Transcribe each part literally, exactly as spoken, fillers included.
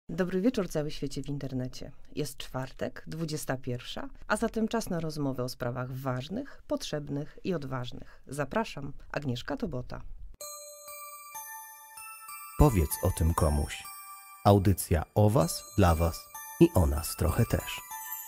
Dobry wieczór, cały świecie w internecie. Jest czwartek, dwudziesta pierwsza, a zatem czas na rozmowę o sprawach ważnych, potrzebnych i odważnych. Zapraszam, Agnieszka Tobota. Powiedz o tym komuś. Audycja o was, dla was i o nas trochę też.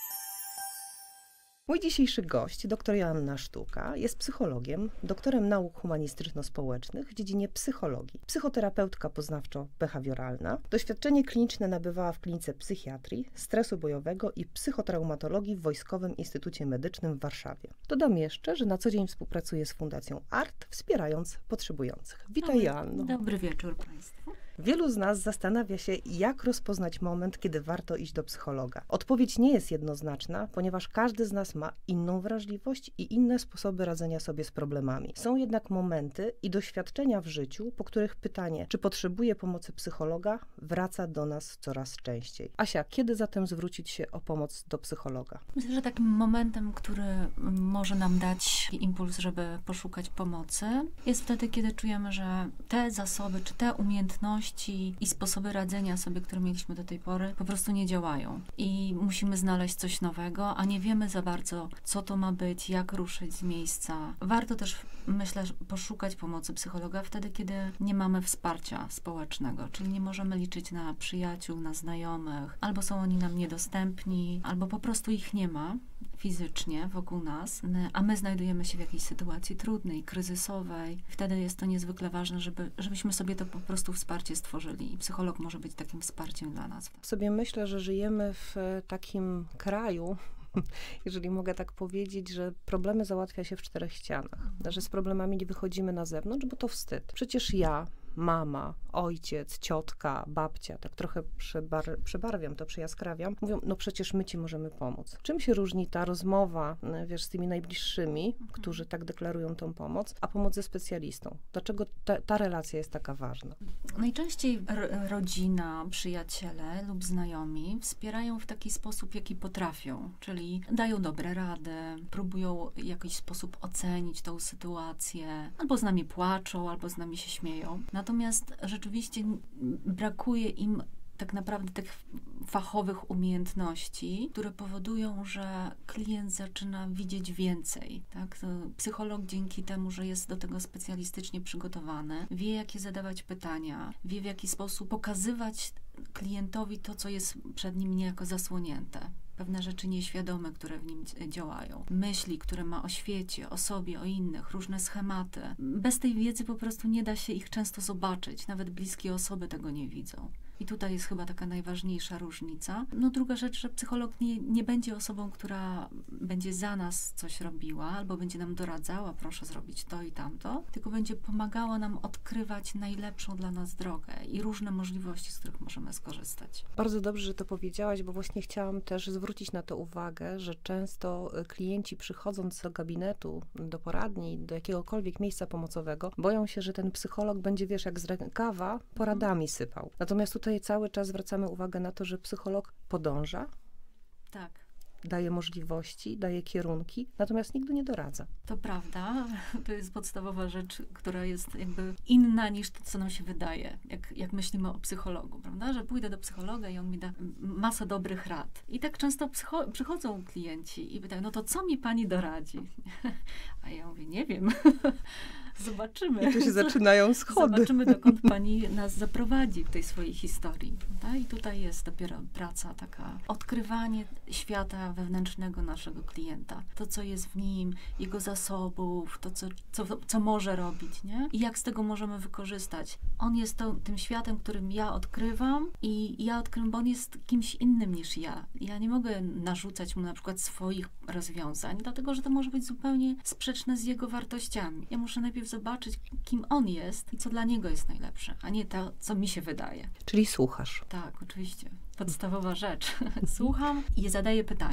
Mój dzisiejszy gość, dr Joanna Sztuka, jest psychologiem, doktorem nauk humanistyczno-społecznych w dziedzinie psychologii, psychoterapeutka poznawczo-behawioralna. Doświadczenie kliniczne nabywała w klinice psychiatrii, stresu bojowego i psychotraumatologii w Wojskowym Instytucie Medycznym w Warszawie. Dodam jeszcze, że na co dzień współpracuje z Fundacją ART, wspierając potrzebujących. Witaj, Dobry, Joanno. Dobry wieczór Państwu. Wielu z nas zastanawia się, jak rozpoznać moment, kiedy warto iść do psychologa. Odpowiedź nie jest jednoznaczna, ponieważ każdy z nas ma inną wrażliwość i inne sposoby radzenia sobie z problemami. Są jednak momenty i doświadczenia w życiu, po których pytanie, czy potrzebuję pomocy psychologa, wraca do nas coraz częściej. Asia, kiedy zatem zwrócić się o pomoc do psychologa? Myślę, że takim momentem, który może nam dać impuls, żeby poszukać pomocy, jest wtedy, kiedy czujemy, że te zasoby, czy te umiejętności i sposoby radzenia sobie, które mieliśmy do tej pory, po prostu nie działają. I musimy znaleźć coś nowego, a nie wiemy za bardzo, co to ma być, jak ruszyć z miejsca. Warto też, myślę, poszukać pomocy psychologa wtedy, kiedy nie mamy wsparcia społecznego, czyli nie możemy liczyć na przyjaciół, na znajomych, albo są oni nam niedostępni, albo po prostu ich nie ma fizycznie wokół nas, a my znajdujemy się w jakiejś sytuacji trudnej, kryzysowej. Wtedy jest to niezwykle ważne, żeby, żebyśmy sobie to po prostu wsparcie stworzyli. I psycholog może być takim wsparciem dla nas. Sobie myślę, że żyjemy w takim kraju, jeżeli mogę tak powiedzieć, że problemy załatwia się w czterech ścianach. Że z problemami nie wychodzimy na zewnątrz, bo to wstyd. Przecież ja, mama, ojciec, ciotka, babcia, tak trochę przebar przebarwiam to, przejaskrawiam, mówią, no przecież my ci możemy pomóc. Czym się różni ta rozmowa, wiesz, z tymi najbliższymi, mhm. którzy tak deklarują tą pomoc, a pomoc ze specjalistą? Dlaczego ta, ta relacja jest taka ważna? Najczęściej rodzina, przyjaciele lub znajomi wspierają w taki sposób, jaki potrafią, czyli dają dobre rady, próbują w jakiś sposób ocenić tą sytuację, albo z nami płaczą, albo z nami się śmieją. Natomiast rzeczywiście brakuje im tak naprawdę tych fachowych umiejętności, które powodują, że klient zaczyna widzieć więcej. Tak? Psycholog dzięki temu, że jest do tego specjalistycznie przygotowany, wie, jakie zadawać pytania, wie, w jaki sposób pokazywać klientowi to, co jest przed nim niejako zasłonięte. Pewne rzeczy nieświadome, które w nim działają. Myśli, które ma o świecie, o sobie, o innych, różne schematy. Bez tej wiedzy po prostu nie da się ich często zobaczyć. Nawet bliskie osoby tego nie widzą. I tutaj jest chyba taka najważniejsza różnica. No druga rzecz, że psycholog nie, nie będzie osobą, która będzie za nas coś robiła, albo będzie nam doradzała, proszę zrobić to i tamto, tylko będzie pomagała nam odkrywać najlepszą dla nas drogę i różne możliwości, z których możemy skorzystać. Bardzo dobrze, że to powiedziałaś, bo właśnie chciałam też zwrócić na to uwagę, że często klienci przychodząc do gabinetu, do poradni, do jakiegokolwiek miejsca pomocowego, boją się, że ten psycholog będzie, wiesz, jak z rękawa poradami sypał. Natomiast tutaj cały czas zwracamy uwagę na to, że psycholog podąża, tak. daje możliwości, daje kierunki, natomiast nigdy nie doradza. To prawda. To jest podstawowa rzecz, która jest jakby inna niż to, co nam się wydaje, jak, jak myślimy o psychologu, prawda? Że pójdę do psychologa i on mi da masę dobrych rad. I tak często psycho- przychodzą klienci i pytają, no to co mi pani doradzi? A ja mówię, nie wiem. Zobaczymy. I tu się zaczynają schody. Zobaczymy, dokąd pani nas zaprowadzi w tej swojej historii. Prawda? I tutaj jest dopiero praca taka, odkrywanie świata wewnętrznego naszego klienta. To, co jest w nim, jego zasobów, to, co, co, co może robić, nie? I jak z tego możemy wykorzystać. On jest to, tym światem, którym ja odkrywam i ja odkrywam, bo on jest kimś innym niż ja. Ja nie mogę narzucać mu na przykład swoich rozwiązań, dlatego, że to może być zupełnie sprzeczne z jego wartościami. Ja muszę najpierw zobaczyć, kim on jest i co dla niego jest najlepsze, a nie to, co mi się wydaje. Czyli słuchasz. Tak, oczywiście. Podstawowa rzecz. Słucham i zadaję pytania.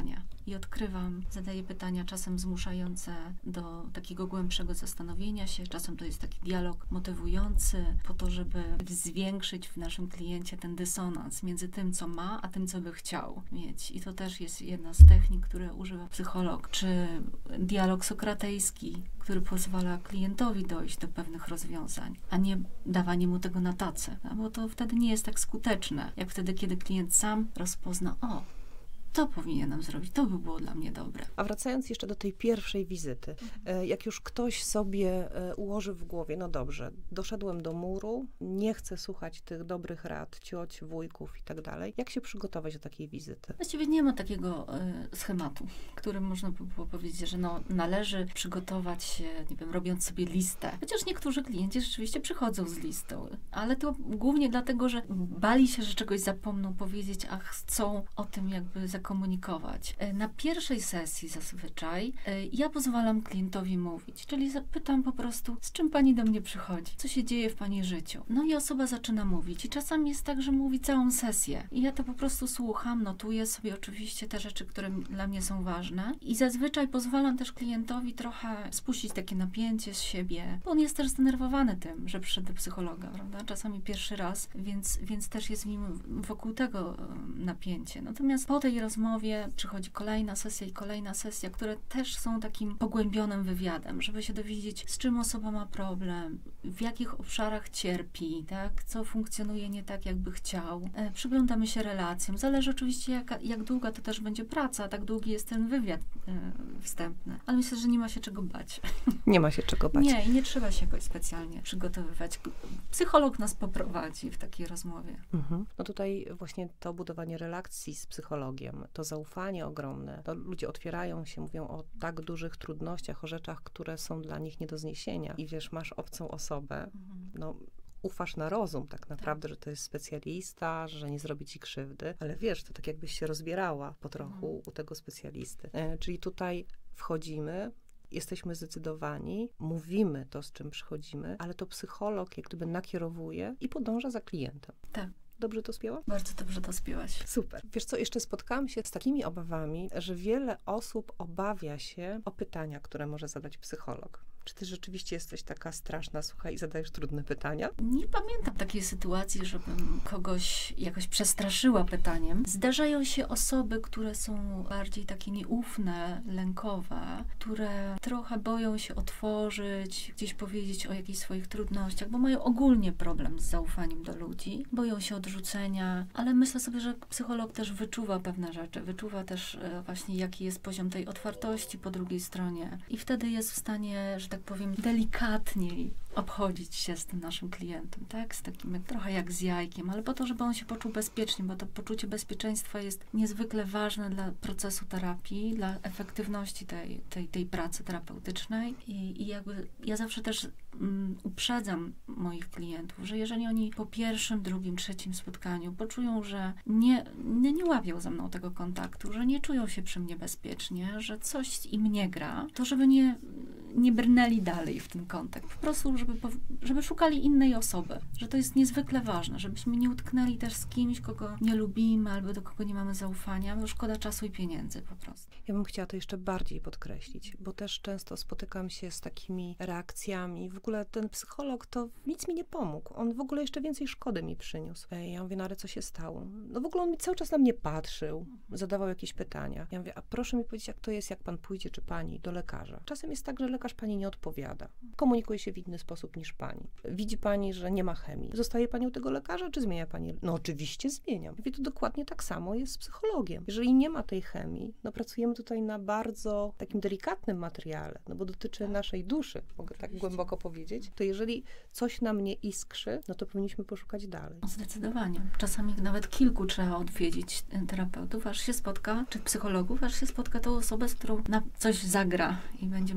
i odkrywam, zadaję pytania czasem zmuszające do takiego głębszego zastanowienia się, czasem to jest taki dialog motywujący po to, żeby zwiększyć w naszym kliencie ten dysonans między tym, co ma, a tym, co by chciał mieć. I to też jest jedna z technik, które używa psycholog, czy dialog sokratejski, który pozwala klientowi dojść do pewnych rozwiązań, a nie dawanie mu tego na tacę, bo to wtedy nie jest tak skuteczne, jak wtedy, kiedy klient sam rozpozna, o, to powinienem zrobić, to by było dla mnie dobre. A wracając jeszcze do tej pierwszej wizyty, mhm. jak już ktoś sobie ułoży w głowie, no dobrze, doszedłem do muru, nie chcę słuchać tych dobrych rad, cioć, wujków i tak dalej, jak się przygotować do takiej wizyty? Właściwie nie ma takiego y, schematu, którym można by było powiedzieć, że no, należy przygotować się, nie wiem, robiąc sobie listę. Chociaż niektórzy klienci rzeczywiście przychodzą z listą, ale to głównie dlatego, że bali się, że czegoś zapomną powiedzieć, a chcą o tym jakby zakomunikować. Na pierwszej sesji zazwyczaj ja pozwalam klientowi mówić, czyli zapytam po prostu, z czym pani do mnie przychodzi, co się dzieje w pani życiu. No i osoba zaczyna mówić i czasami jest tak, że mówi całą sesję i ja to po prostu słucham, notuję sobie oczywiście te rzeczy, które dla mnie są ważne i zazwyczaj pozwalam też klientowi trochę spuścić takie napięcie z siebie, bo on jest też zdenerwowany tym, że przyszedł do psychologa, prawda? Czasami pierwszy raz, więc, więc też jest w nim wokół tego napięcie. Natomiast po tej rozmowie przychodzi kolejna sesja i kolejna sesja, które też są takim pogłębionym wywiadem, żeby się dowiedzieć, z czym osoba ma problem, w jakich obszarach cierpi, tak, co funkcjonuje nie tak, jakby chciał. E, przyglądamy się relacjom. Zależy oczywiście, jak, jak długa to też będzie praca, tak długi jest ten wywiad e, wstępny. Ale myślę, że nie ma się czego bać. Nie ma się czego bać. Nie, i nie trzeba się jakoś specjalnie przygotowywać. Psycholog nas poprowadzi w takiej rozmowie. Mhm. No tutaj właśnie to budowanie relacji z psychologiem, to zaufanie ogromne, to ludzie otwierają się, mówią o tak dużych trudnościach, o rzeczach, które są dla nich nie do zniesienia. I wiesz, masz obcą osobę, mhm. no ufasz na rozum tak naprawdę, tak. że to jest specjalista, że nie zrobi ci krzywdy, ale wiesz, to tak jakbyś się rozbierała po trochu mhm. u tego specjalisty. E, czyli tutaj wchodzimy, jesteśmy zdecydowani, mówimy to, z czym przychodzimy, ale to psycholog jak gdyby nakierowuje i podąża za klientem. Tak. Dobrze to spięłam? Bardzo dobrze to spięłaś. Super. Wiesz co, jeszcze spotkałam się z takimi obawami, że wiele osób obawia się o pytania, które może zadać psycholog. Czy ty rzeczywiście jesteś taka straszna, słuchaj, i zadajesz trudne pytania? Nie pamiętam takiej sytuacji, żebym kogoś jakoś przestraszyła pytaniem. Zdarzają się osoby, które są bardziej takie nieufne, lękowe, które trochę boją się otworzyć, gdzieś powiedzieć o jakichś swoich trudnościach, bo mają ogólnie problem z zaufaniem do ludzi, boją się odrzucenia, ale myślę sobie, że psycholog też wyczuwa pewne rzeczy, wyczuwa też właśnie, jaki jest poziom tej otwartości po drugiej stronie i wtedy jest w stanie, że tak powiem, delikatniej obchodzić się z tym naszym klientem, tak? Z takim jak, trochę jak z jajkiem, ale po to, żeby on się poczuł bezpiecznie, bo to poczucie bezpieczeństwa jest niezwykle ważne dla procesu terapii, dla efektywności tej, tej, tej pracy terapeutycznej i, i jakby ja zawsze też um, uprzedzam moich klientów, że jeżeli oni po pierwszym, drugim, trzecim spotkaniu poczują, że nie, nie, nie łapią ze mną tego kontaktu, że nie czują się przy mnie bezpiecznie, że coś im nie gra, to żeby nie, nie brnęli dalej w ten kontakt. Po prostu, żeby, żeby szukali innej osoby. Że to jest niezwykle ważne, żebyśmy nie utknęli też z kimś, kogo nie lubimy albo do kogo nie mamy zaufania, bo szkoda czasu i pieniędzy po prostu. Ja bym chciała to jeszcze bardziej podkreślić, bo też często spotykam się z takimi reakcjami. W ogóle ten psycholog to nic mi nie pomógł. On w ogóle jeszcze więcej szkody mi przyniósł. Ja mówię, no ale co się stało? No w ogóle on mi cały czas na mnie patrzył, zadawał jakieś pytania. Ja mówię, a proszę mi powiedzieć, jak to jest, jak pan pójdzie, czy pani, do lekarza. Czasem jest tak, że lekarz pani nie odpowiada. Komunikuje się w inny sposób niż pani. Widzi pani, że nie ma chemii. Zostaje pani u tego lekarza, czy zmienia pani? No oczywiście zmieniam. Mówię, to dokładnie tak samo jest z psychologiem. Jeżeli nie ma tej chemii, no pracujemy tutaj na bardzo takim delikatnym materiale, no bo dotyczy tak. naszej duszy, mogę oczywiście. tak głęboko powiedzieć, to jeżeli coś nam nie iskrzy, no to powinniśmy poszukać dalej. Zdecydowanie. Czasami nawet kilku trzeba odwiedzić terapeutów, aż się spotka, czy psychologów, aż się spotka tą osobę, z którą na coś zagra i będziemy się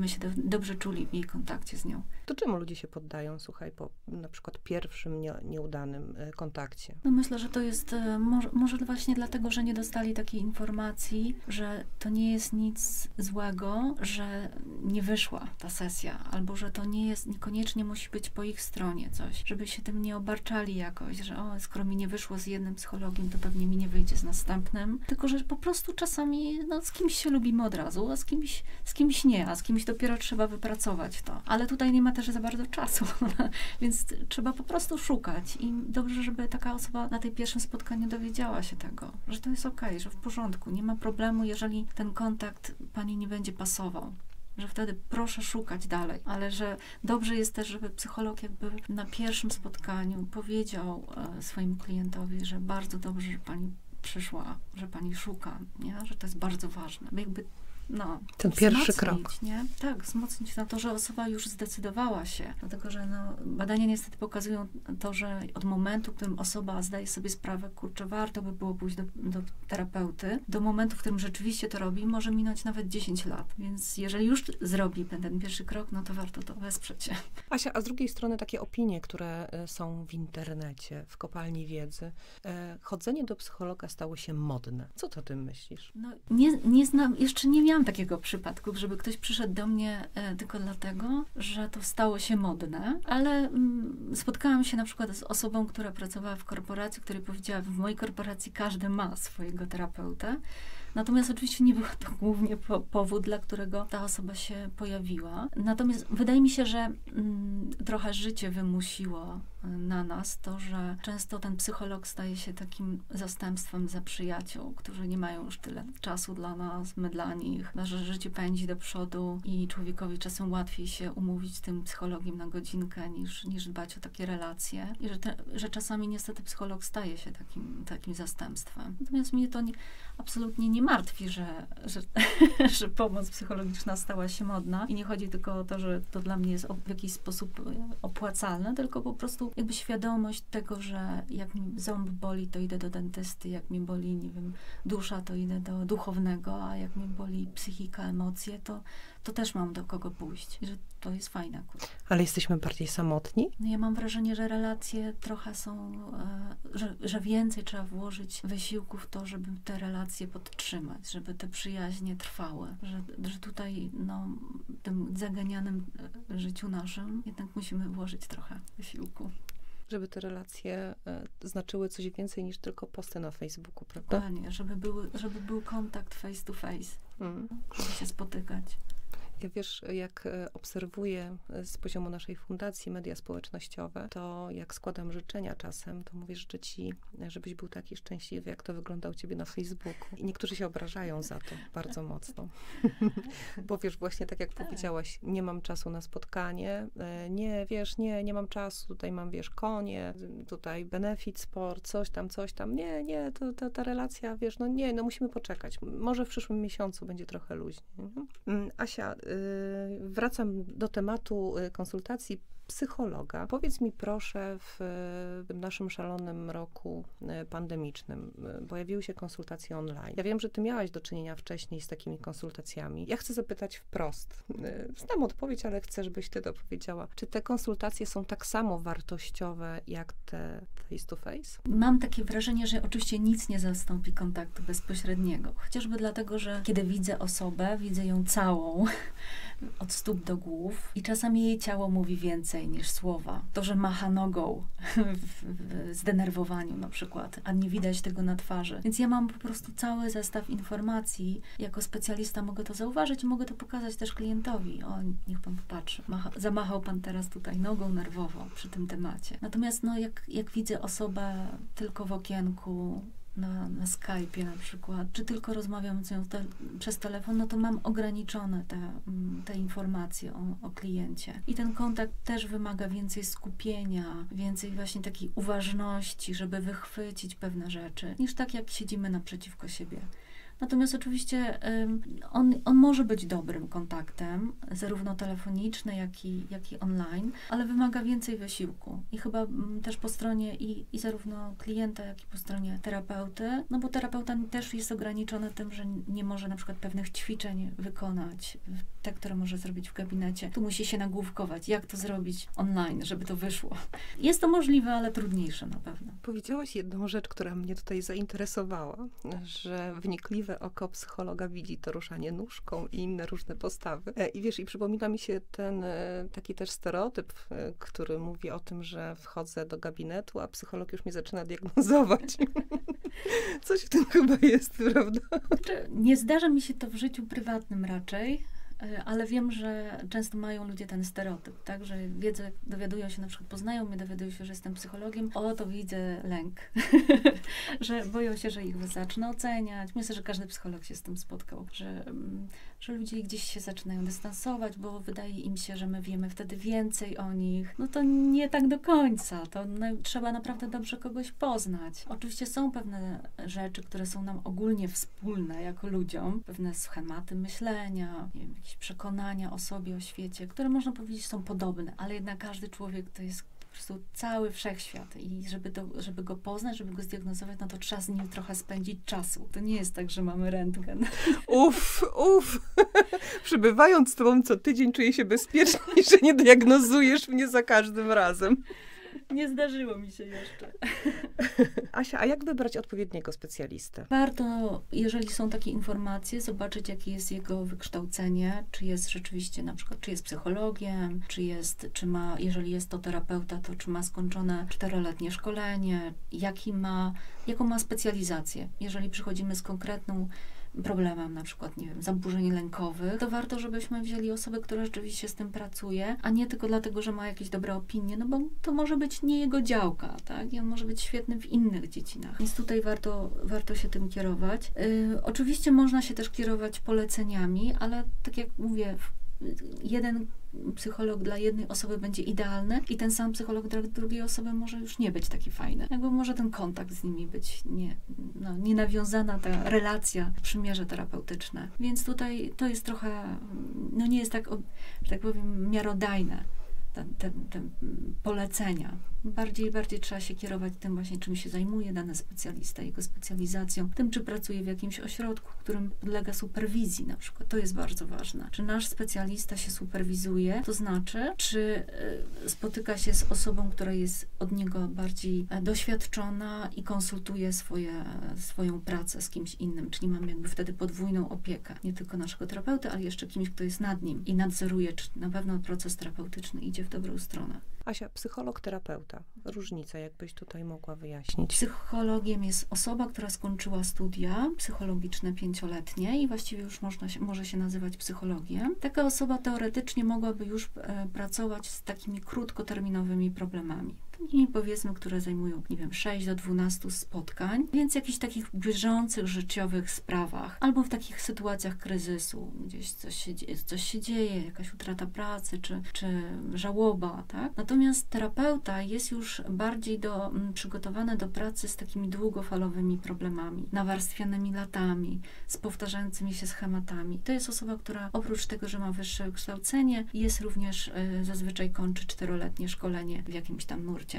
dobrze czuli w jej kontakcie z nią. To czemu ludzie się poddają, słuchaj, po na przykład pierwszym nie, nieudanym e, kontakcie? No myślę, że to jest e, może, może właśnie dlatego, że nie dostali takiej informacji, że to nie jest nic złego, że nie wyszła ta sesja, albo że to nie jest, niekoniecznie musi być po ich stronie coś, żeby się tym nie obarczali jakoś, że o, skoro mi nie wyszło z jednym psychologiem, to pewnie mi nie wyjdzie z następnym, tylko że po prostu czasami no, z kimś się lubimy od razu, a z kimś, z kimś nie, a z kimś dopiero trzeba wypracować to. Ale tutaj nie ma też za bardzo czasu, więc trzeba po prostu szukać i dobrze, żeby taka osoba na tej pierwszym spotkaniu dowiedziała się tego, że to jest okej, że w porządku, nie ma problemu, jeżeli ten kontakt pani nie będzie pasował. Że wtedy proszę szukać dalej, ale że dobrze jest też, żeby psycholog jakby na pierwszym spotkaniu powiedział e, swojemu klientowi, że bardzo dobrze, że pani przyszła, że pani szuka, nie? Że to jest bardzo ważne. Jakby no, ten pierwszy krok. Nie? Tak, wzmocnić na to, że osoba już zdecydowała się. Dlatego, że no, badania niestety pokazują to, że od momentu, w którym osoba zdaje sobie sprawę, kurczę, warto by było pójść do, do terapeuty, do momentu, w którym rzeczywiście to robi, może minąć nawet dziesięć lat. Więc jeżeli już zrobi ten, ten pierwszy krok, no to warto to wesprzeć się. Asia, a z drugiej strony takie opinie, które są w internecie, w kopalni wiedzy. Chodzenie do psychologa stało się modne. Co ty o tym myślisz? No, nie, nie znam, jeszcze nie miałam takiego przypadku, żeby ktoś przyszedł do mnie e, tylko dlatego, że to stało się modne, ale mm, spotkałam się na przykład z osobą, która pracowała w korporacji, która powiedziała, w mojej korporacji każdy ma swojego terapeutę. Natomiast oczywiście nie był to głównie po, powód, dla którego ta osoba się pojawiła. Natomiast wydaje mi się, że mm, trochę życie wymusiło na nas to, że często ten psycholog staje się takim zastępstwem za przyjaciół, którzy nie mają już tyle czasu dla nas, my dla nich, że życie pędzi do przodu i człowiekowi czasem łatwiej się umówić z tym psychologiem na godzinkę, niż, niż dbać o takie relacje. I że, te, że czasami niestety psycholog staje się takim, takim zastępstwem. Natomiast mnie to nie, absolutnie nie martwi, że, że, że pomoc psychologiczna stała się modna i nie chodzi tylko o to, że to dla mnie jest w jakiś sposób opłacalne, tylko po prostu jakby świadomość tego, że jak mi ząb boli, to idę do dentysty, jak mi boli, nie wiem, dusza, to idę do duchownego, a jak mi boli psychika, emocje, to, to też mam do kogo pójść. I że to jest fajne akurat. Ale jesteśmy bardziej samotni? No ja mam wrażenie, że relacje trochę są, e, że, że więcej trzeba włożyć wysiłku w to, żeby te relacje podtrzymać, żeby te przyjaźnie trwały. Że, że tutaj, no, w tym zaganianym życiu naszym jednak musimy włożyć trochę wysiłku. Żeby te relacje y, znaczyły coś więcej niż tylko posty na Facebooku, prawda? Dokładnie, żeby, były, żeby był kontakt face to face, mm. żeby się spotykać. Ja wiesz, jak obserwuję z poziomu naszej fundacji media społecznościowe, to jak składam życzenia czasem, to mówię, życzę ci, żebyś był taki szczęśliwy, jak to wygląda u ciebie na Facebooku. I niektórzy się obrażają za to bardzo mocno. Bo wiesz, właśnie tak jak powiedziałaś, nie mam czasu na spotkanie, nie, wiesz, nie, nie mam czasu, tutaj mam, wiesz, konie, tutaj benefit sport, coś tam, coś tam. Nie, nie, to, to ta relacja, wiesz, no nie, no musimy poczekać. Może w przyszłym miesiącu będzie trochę luźniej. Asia, wracam do tematu konsultacji psychologa. Powiedz mi proszę, w tym naszym szalonym roku pandemicznym pojawiły się konsultacje online. Ja wiem, że ty miałaś do czynienia wcześniej z takimi konsultacjami. Ja chcę zapytać wprost. Znam odpowiedź, ale chcę, żebyś ty to powiedziała. Czy te konsultacje są tak samo wartościowe, jak te face to face? Mam takie wrażenie, że oczywiście nic nie zastąpi kontaktu bezpośredniego. Chociażby dlatego, że kiedy widzę osobę, widzę ją całą, od stóp do głów i czasami jej ciało mówi więcej niż słowa. To, że macha nogą w, w zdenerwowaniu na przykład, a nie widać tego na twarzy. Więc ja mam po prostu cały zestaw informacji. Jako specjalista mogę to zauważyć i mogę to pokazać też klientowi. O, niech pan popatrzy. Macha, zamachał pan teraz tutaj nogą nerwowo przy tym temacie. Natomiast no, jak, jak widzę osobę tylko w okienku, na, na Skype'ie na przykład, czy tylko rozmawiam z nią te, przez telefon, no to mam ograniczone te, te informacje o, o kliencie. I ten kontakt też wymaga więcej skupienia, więcej właśnie takiej uważności, żeby wychwycić pewne rzeczy, niż tak jak siedzimy naprzeciwko siebie. Natomiast oczywiście on, on może być dobrym kontaktem, zarówno telefoniczny, jak i, jak i online, ale wymaga więcej wysiłku. I chyba też po stronie i, i zarówno klienta, jak i po stronie terapeuty, no bo terapeuta też jest ograniczony tym, że nie może na przykład pewnych ćwiczeń wykonać, te, które może zrobić w gabinecie. Tu musi się nagłówkować, jak to zrobić online, żeby to wyszło. Jest to możliwe, ale trudniejsze na pewno. Powiedziałaś jedną rzecz, która mnie tutaj zainteresowała, że wnikliwe oko psychologa widzi to ruszanie nóżką i inne różne postawy. I wiesz, i przypomina mi się ten taki też stereotyp, który mówi o tym, że wchodzę do gabinetu, a psycholog już mnie zaczyna diagnozować. Coś w tym chyba jest, prawda? Nie zdarza mi się to w życiu prywatnym raczej, ale wiem, że często mają ludzie ten stereotyp, tak, że wiedzą, dowiadują się, na przykład poznają mnie, dowiadują się, że jestem psychologiem, o, to widzę lęk, że boją się, że ich zacznę oceniać. Myślę, że każdy psycholog się z tym spotkał, że, że ludzie gdzieś się zaczynają dystansować, bo wydaje im się, że my wiemy wtedy więcej o nich. No to nie tak do końca, to no, trzeba naprawdę dobrze kogoś poznać. Oczywiście są pewne rzeczy, które są nam ogólnie wspólne jako ludziom, pewne schematy myślenia, nie wiem, jakieś przekonania o sobie, o świecie, które można powiedzieć są podobne, ale jednak każdy człowiek to jest po prostu cały wszechświat i żeby, to, żeby go poznać, żeby go zdiagnozować, no to trzeba z nim trochę spędzić czasu. To nie jest tak, że mamy rentgen. Uff, uff. Przybywając z tobą co tydzień czuję się bezpiecznie, że nie diagnozujesz mnie za każdym razem. Nie zdarzyło mi się jeszcze. Asia, a jak wybrać odpowiedniego specjalistę? Warto, jeżeli są takie informacje, zobaczyć, jakie jest jego wykształcenie, czy jest rzeczywiście na przykład, czy jest psychologiem, czy jest, czy ma, jeżeli jest to terapeuta, to czy ma skończone czteroletnie szkolenie, jaki ma, jaką ma specjalizację. Jeżeli przychodzimy z konkretną problemem, na przykład, nie wiem, zaburzeń lękowych, to warto, żebyśmy wzięli osobę, która rzeczywiście z tym pracuje, a nie tylko dlatego, że ma jakieś dobre opinie, no bo to może być nie jego działka, tak? I on może być świetny w innych dziedzinach. Więc tutaj warto, warto się tym kierować. Yy, oczywiście można się też kierować poleceniami, ale tak jak mówię, jeden psycholog dla jednej osoby będzie idealny i ten sam psycholog dla drugiej osoby może już nie być taki fajny. Jakby może ten kontakt z nimi być nie, no, nie nawiązana, ta relacja, przymierze terapeutyczne. Więc tutaj to jest trochę, no nie jest tak, że tak powiem, miarodajne. Te, te, te polecenia. Bardziej bardziej trzeba się kierować tym właśnie, czym się zajmuje dany specjalista, jego specjalizacją, tym, czy pracuje w jakimś ośrodku, którym podlega superwizji na przykład. To jest bardzo ważne. Czy nasz specjalista się superwizuje, to znaczy, czy y, spotyka się z osobą, która jest od niego bardziej e, doświadczona i konsultuje swoje, swoją pracę z kimś innym, czyli mamy jakby wtedy podwójną opiekę. Nie tylko naszego terapeuty, ale jeszcze kimś, kto jest nad nim i nadzoruje, czy na pewno proces terapeutyczny idzie w dobrą stronę. Asia, psycholog, terapeuta. Różnica, jakbyś tutaj mogła wyjaśnić. Psychologiem jest osoba, która skończyła studia psychologiczne pięcioletnie i właściwie już można się, może się nazywać psychologiem. Taka osoba teoretycznie mogłaby już e, pracować z takimi krótkoterminowymi problemami. Takimi, powiedzmy, które zajmują, nie wiem, sześć do dwunastu spotkań, więc jakichś takich bieżących, życiowych sprawach, albo w takich sytuacjach kryzysu, gdzieś coś się dzieje, coś się dzieje jakaś utrata pracy, czy, czy żałoba, tak? Natomiast terapeuta jest już bardziej do, m, przygotowany do pracy z takimi długofalowymi problemami, nawarstwianymi latami, z powtarzającymi się schematami. To jest osoba, która oprócz tego, że ma wyższe wykształcenie, jest również y, zazwyczaj kończy czteroletnie szkolenie w jakimś tam nurcie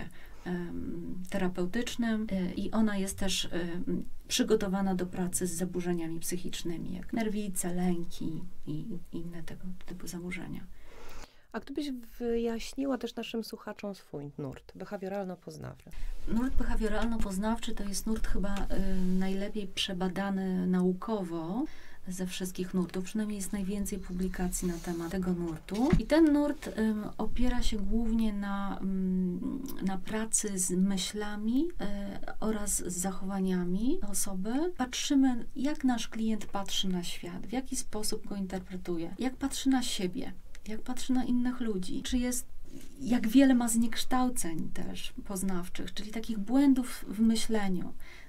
terapeutycznym i ona jest też przygotowana do pracy z zaburzeniami psychicznymi, jak nerwice, lęki i inne tego typu zaburzenia. A gdybyś wyjaśniła też naszym słuchaczom swój nurt behawioralno-poznawczy? Nurt behawioralno-poznawczy to jest nurt chyba y, najlepiej przebadany naukowo ze wszystkich nurtów, przynajmniej jest najwięcej publikacji na temat tego nurtu. I ten nurt um, opiera się głównie na, um, na pracy z myślami e, oraz z zachowaniami osoby. Patrzymy, jak nasz klient patrzy na świat, w jaki sposób go interpretuje, jak patrzy na siebie, jak patrzy na innych ludzi, czy jest, jak wiele ma zniekształceń też poznawczych, czyli takich błędów w myśleniu.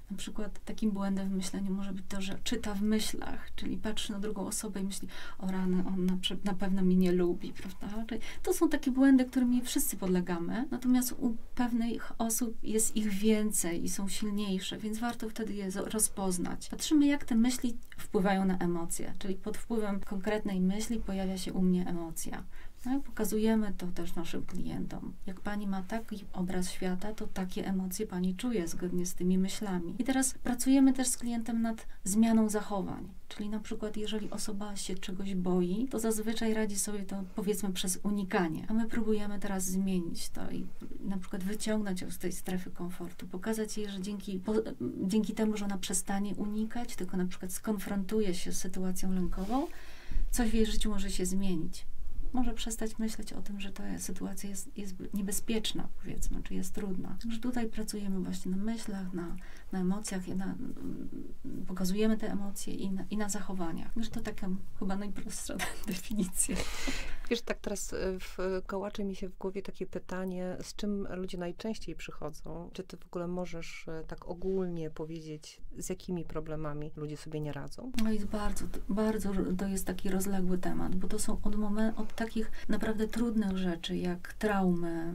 Na przykład takim błędem w myśleniu może być to, że czyta w myślach, czyli patrzy na drugą osobę i myśli, o rany, on na, na pewno mnie nie lubi, prawda? Czyli to są takie błędy, którymi wszyscy podlegamy, natomiast u pewnych osób jest ich więcej i są silniejsze, więc warto wtedy je rozpoznać. Patrzymy, jak te myśli wpływają na emocje, czyli pod wpływem konkretnej myśli pojawia się u mnie emocja. No i pokazujemy to też naszym klientom. Jak pani ma taki obraz świata, to takie emocje pani czuje zgodnie z tymi myślami. I teraz pracujemy też z klientem nad zmianą zachowań. Czyli na przykład, jeżeli osoba się czegoś boi, to zazwyczaj radzi sobie to, powiedzmy, przez unikanie. A my próbujemy teraz zmienić to i na przykład wyciągnąć ją z tej strefy komfortu. Pokazać jej, że dzięki, po, dzięki temu, że ona przestanie unikać, tylko na przykład skonfrontuje się z sytuacją lękową, coś w jej życiu może się zmienić. Może przestać myśleć o tym, że ta sytuacja jest, jest niebezpieczna, powiedzmy, czy jest trudna. Także tutaj pracujemy właśnie na myślach, na, na emocjach, i na, pokazujemy te emocje i na, i na zachowaniach. Także to taka chyba najprostsza definicja. Wiesz, tak teraz w, kołacze mi się w głowie takie pytanie, z czym ludzie najczęściej przychodzą? Czy ty w ogóle możesz tak ogólnie powiedzieć, z jakimi problemami ludzie sobie nie radzą? No jest bardzo, bardzo, to jest taki rozległy temat, bo to są od momentu, od takich naprawdę trudnych rzeczy, jak traumy,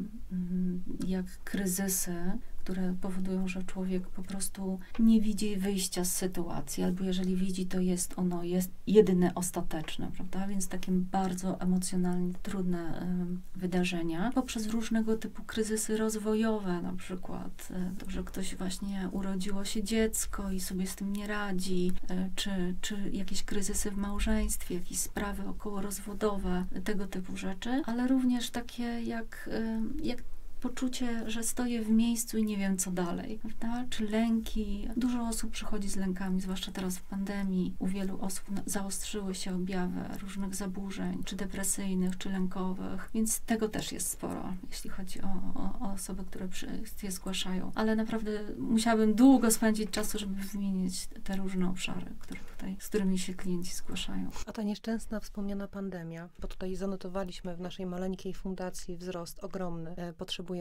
jak kryzysy, które powodują, że człowiek po prostu nie widzi wyjścia z sytuacji, albo jeżeli widzi, to jest ono jest jedyne, ostateczne, prawda? Więc takie bardzo emocjonalnie trudne y, wydarzenia, poprzez różnego typu kryzysy rozwojowe, na przykład y, to, że ktoś właśnie urodziło się dziecko i sobie z tym nie radzi, y, czy, czy jakieś kryzysy w małżeństwie, jakieś sprawy okołorozwodowe, tego typu rzeczy, ale również takie jak, y, jak poczucie, że stoję w miejscu i nie wiem, co dalej, prawda? Czy lęki. Dużo osób przychodzi z lękami, zwłaszcza teraz w pandemii. U wielu osób zaostrzyły się objawy różnych zaburzeń, czy depresyjnych, czy lękowych, więc tego też jest sporo, jeśli chodzi o, o, o osoby, które je zgłaszają. Ale naprawdę musiałabym długo spędzić czasu, żeby wymienić te różne obszary, które tutaj, z którymi się klienci zgłaszają. A ta nieszczęsna wspomniana pandemia, bo tutaj zanotowaliśmy w naszej maleńkiej fundacji wzrost ogromny e, potrzeby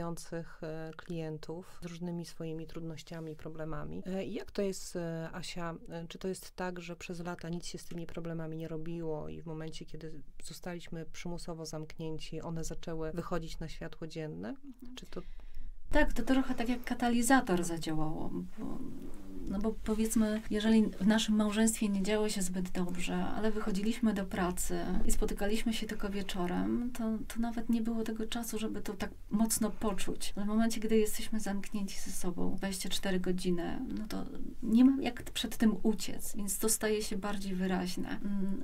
klientów z różnymi swoimi trudnościami, problemami. Jak to jest, Asia, czy to jest tak, że przez lata nic się z tymi problemami nie robiło i w momencie, kiedy zostaliśmy przymusowo zamknięci, one zaczęły wychodzić na światło dzienne? Czy to... Tak, to trochę tak jak katalizator zadziałało, bo no bo powiedzmy, jeżeli w naszym małżeństwie nie działo się zbyt dobrze, ale wychodziliśmy do pracy i spotykaliśmy się tylko wieczorem, to, to nawet nie było tego czasu, żeby to tak mocno poczuć. Ale w momencie, gdy jesteśmy zamknięci ze sobą dwadzieścia cztery godziny, no to nie ma jak przed tym uciec, więc to staje się bardziej wyraźne.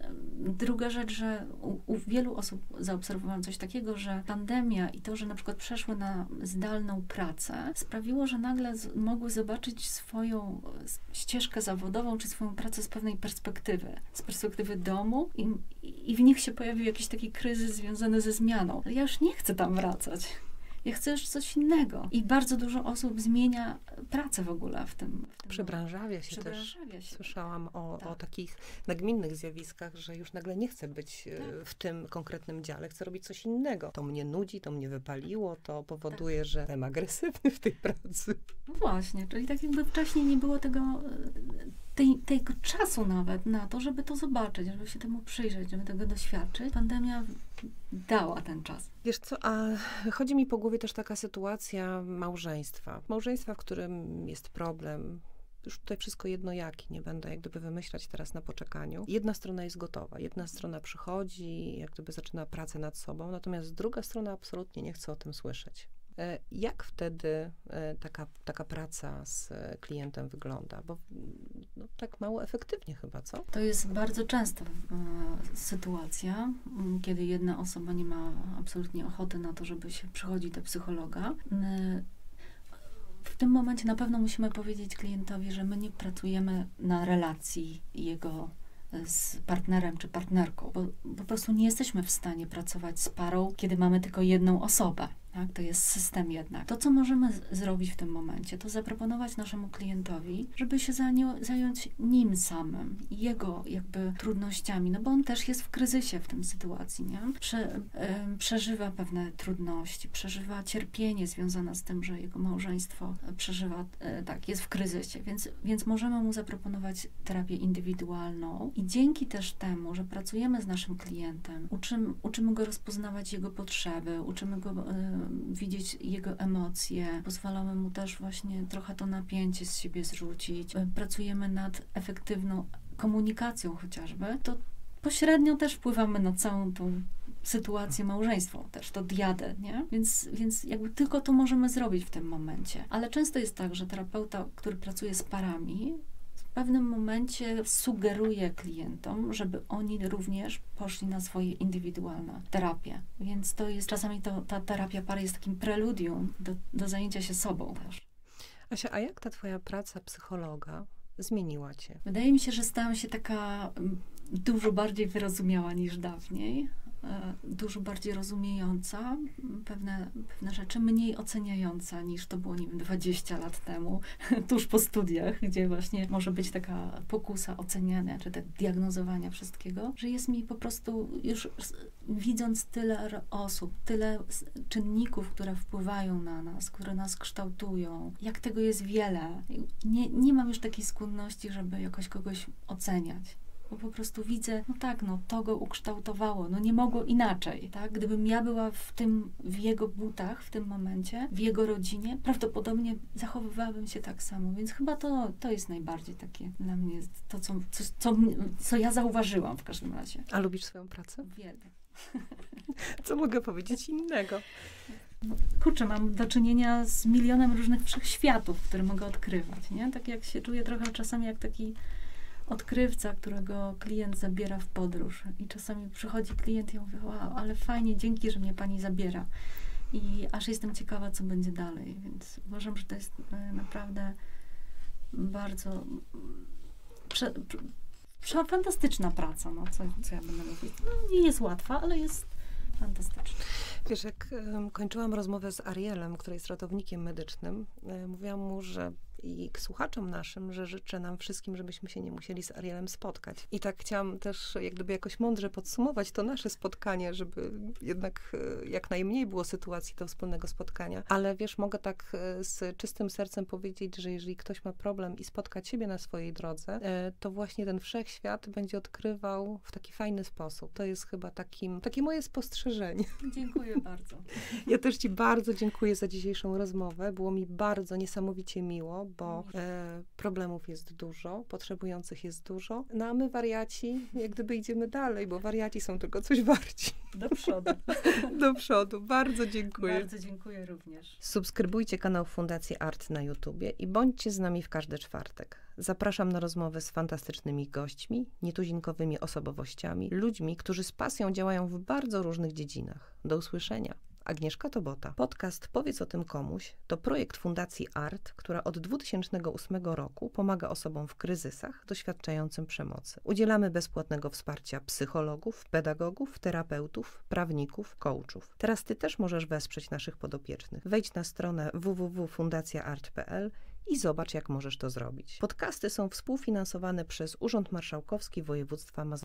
Druga rzecz, że u, u wielu osób zaobserwowałam coś takiego, że pandemia i to, że na przykład przeszły na zdalną pracę, sprawiło, że nagle z, mogły zobaczyć swoją ścieżkę zawodową, czy swoją pracę z pewnej perspektywy, z perspektywy domu i, i w nich się pojawił jakiś taki kryzys związany ze zmianą. Ale ja już nie chcę tam wracać. Ja chcę już coś innego. I bardzo dużo osób zmienia pracę w ogóle w tym. W tym Przebranżawia się Przebranżawia też. się. Słyszałam o, Tak. o takich nagminnych zjawiskach, że już nagle nie chcę być Tak. w tym konkretnym dziale, chcę robić coś innego. To mnie nudzi, to mnie wypaliło, to powoduje, tak. że jestem agresywny w tej pracy. No właśnie, czyli tak jakby wcześniej nie było tego, tej, tego czasu nawet na to, żeby to zobaczyć, żeby się temu przyjrzeć, żeby tego doświadczyć. Pandemia dała ten czas. Wiesz co, a chodzi mi po głowie też taka sytuacja małżeństwa. Małżeństwa, w którym jest problem, już tutaj wszystko jedno jaki, nie będę jak gdyby wymyślać teraz na poczekaniu. Jedna strona jest gotowa, jedna strona przychodzi, jak gdyby zaczyna pracę nad sobą, natomiast druga strona absolutnie nie chce o tym słyszeć. Jak wtedy taka, taka praca z klientem wygląda? Bo no, tak mało efektywnie chyba, co? To jest bardzo częsta e, sytuacja, kiedy jedna osoba nie ma absolutnie ochoty na to, żeby się przychodzić do psychologa. E, w tym momencie na pewno musimy powiedzieć klientowi, że my nie pracujemy na relacji jego z partnerem czy partnerką, bo po prostu nie jesteśmy w stanie pracować z parą, kiedy mamy tylko jedną osobę. Tak? To jest system jednak. To, co możemy z- zrobić w tym momencie, to zaproponować naszemu klientowi, żeby się zanio- zająć nim samym, jego jakby trudnościami, no bo on też jest w kryzysie w tym sytuacji, nie? Prze- em, przeżywa pewne trudności, przeżywa cierpienie związane z tym, że jego małżeństwo e, przeżywa, e, tak, jest w kryzysie, więc, więc możemy mu zaproponować terapię indywidualną i dzięki też temu, że pracujemy z naszym klientem, uczymy, uczymy go rozpoznawać jego potrzeby, uczymy go e, widzieć jego emocje, pozwalamy mu też właśnie trochę to napięcie z siebie zrzucić, e, pracujemy nad efektywną komunikacją chociażby, to pośrednio też wpływamy na całą tą sytuację małżeństwą, też to diadę, nie? Więc, więc jakby tylko to możemy zrobić w tym momencie. Ale często jest tak, że terapeuta, który pracuje z parami, w pewnym momencie sugeruje klientom, żeby oni również poszli na swoje indywidualne terapie. Więc to jest, czasami to, ta terapia pary jest takim preludium do, do zajęcia się sobą też. Asia, a jak ta twoja praca psychologa zmieniła cię? Wydaje mi się, że stałam się taka mm, dużo bardziej wyrozumiała niż dawniej. e, Dużo bardziej rozumiejąca m, pewne, pewne rzeczy, mniej oceniająca niż to było, nie wiem, dwadzieścia lat temu, tuż po studiach, gdzie właśnie może być taka pokusa oceniania, czy tak diagnozowania wszystkiego, że jest mi po prostu już s- widząc tyle r- osób, tyle s- czynników, które wpływają na nas, które nas kształtują, jak tego jest wiele. Nie, nie mam już takiej skłonności, żeby jakoś kogoś oceniać. Bo po prostu widzę, no tak, no to go ukształtowało, no nie mogło inaczej, tak? Gdybym ja była w tym, w jego butach w tym momencie, w jego rodzinie, prawdopodobnie zachowywałabym się tak samo, więc chyba to, to jest najbardziej takie dla mnie, to co, co, co, co ja zauważyłam w każdym razie. A lubisz swoją pracę? Uwielbiam. Co mogę powiedzieć innego? No, kurczę, mam do czynienia z milionem różnych wszechświatów, które mogę odkrywać, nie? Tak jak się czuję trochę czasami jak taki odkrywca, którego klient zabiera w podróż. I czasami przychodzi klient i ja mówię, wow, ale fajnie, dzięki, że mnie pani zabiera. I aż jestem ciekawa, co będzie dalej. Więc uważam, że to jest e, naprawdę bardzo mm, prze, prze, prze, fantastyczna praca, no, co, co ja będę mówić. No, nie jest łatwa, ale jest fantastyczna. Wiesz, jak em, kończyłam rozmowę z Arielem, który jest ratownikiem medycznym, e, mówiłam mu, że i k- słuchaczom naszym, że życzę nam wszystkim, żebyśmy się nie musieli z Arielem spotkać. I tak chciałam też jak gdyby jakoś mądrze podsumować to nasze spotkanie, żeby jednak e, jak najmniej było sytuacji do wspólnego spotkania. Ale wiesz, mogę tak e, z czystym sercem powiedzieć, że jeżeli ktoś ma problem i spotkać siebie na swojej drodze, e, to właśnie ten wszechświat będzie odkrywał w taki fajny sposób. To jest chyba takim, takie moje spostrzeżenie. Dziękuję bardzo. Ja też ci bardzo dziękuję za dzisiejszą rozmowę. Było mi bardzo niesamowicie miło, bo e, problemów jest dużo, potrzebujących jest dużo. No a my wariaci, jak gdyby idziemy dalej, bo wariaci są tylko coś warci. Do przodu. Do przodu. Bardzo dziękuję. Bardzo dziękuję również. Subskrybujcie kanał Fundacji Art na YouTubie i bądźcie z nami w każdy czwartek. Zapraszam na rozmowy z fantastycznymi gośćmi, nietuzinkowymi osobowościami, ludźmi, którzy z pasją działają w bardzo różnych dziedzinach. Do usłyszenia. Agnieszka Tobota. Podcast Powiedz o tym komuś to projekt Fundacji Art, która od dwa tysiące ósmego roku pomaga osobom w kryzysach doświadczającym przemocy. Udzielamy bezpłatnego wsparcia psychologów, pedagogów, terapeutów, prawników, coachów. Teraz Ty też możesz wesprzeć naszych podopiecznych. Wejdź na stronę w w w kropka fundacja art kropka p l i zobacz, jak możesz to zrobić. Podcasty są współfinansowane przez Urząd Marszałkowski Województwa Mazowieckiego.